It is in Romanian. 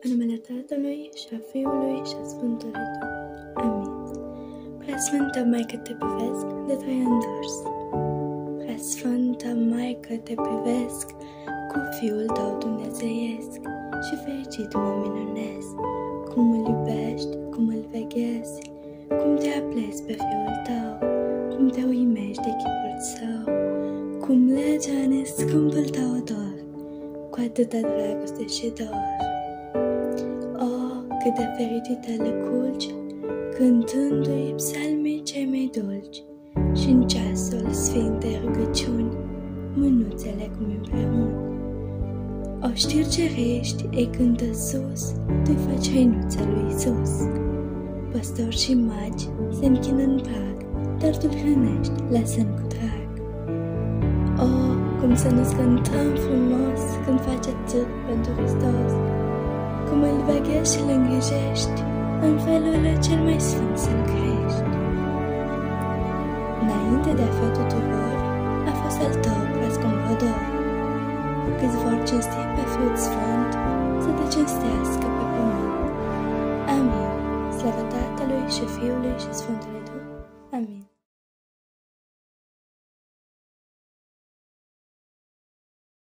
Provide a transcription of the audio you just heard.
În numele Tatălui și a Fiului și a Sfântului Duh. Amin. Preasfântă Maică, te privesc de trei întors. Preasfântă Maică, te privesc cu Fiul tău dumnezeiesc și fericit mă minunesc. Cum îl iubești, cum îl veghezi, cum te aplezi pe Fiul tău, cum te uimești de chipul său, cum legea în scumpul tău odor, cu atâta dragoste și dor. Cât de fericită le culci, cântându-i psalmii cei mai dulci, și în ceasul sfintei rugăciuni, mânuțele cum împreună. Oștiri cerești îi cântă sus, tu-i faci hăinuța lui Iisus. Păstori și magi se închină în prag, dar tu-l hrănești, lasă-n cu drag. Cum să nu-ți cântăm frumos când faci atât pentru Hristos, cum îl veghești și îl îngrijești, în felul cel mai sfânt să-l crești. Înainte de a fi tuturor, a fost al tău preascumpădor. Câți vor cinsti pe Fiul Sfânt, să te cinstească pe pământ. Amin. Slavă Tatălui și Fiului și Sfântului Duh. Amin.